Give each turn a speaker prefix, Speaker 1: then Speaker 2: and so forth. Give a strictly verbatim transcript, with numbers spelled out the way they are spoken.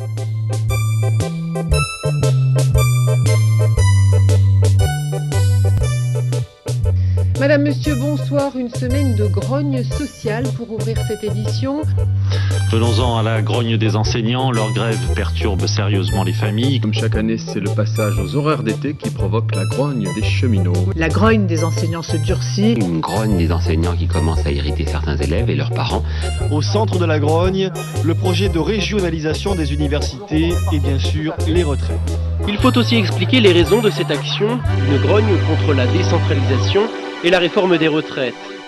Speaker 1: Madame, Monsieur, bonsoir. Une semaine de grogne sociale pour ouvrir cette édition.
Speaker 2: Venons-en à la grogne des enseignants. Leur grève perturbe sérieusement les familles.
Speaker 3: Comme chaque année, c'est le passage aux horaires d'été qui provoque la grogne des cheminots.
Speaker 4: La grogne des enseignants se durcit.
Speaker 5: Une grogne des enseignants qui commence à irriter certains élèves et leurs parents.
Speaker 6: Au centre de la grogne, le projet de régionalisation des universités et bien sûr les retraites.
Speaker 7: Il faut aussi expliquer les raisons de cette action, une grogne contre la décentralisation et la réforme des retraites.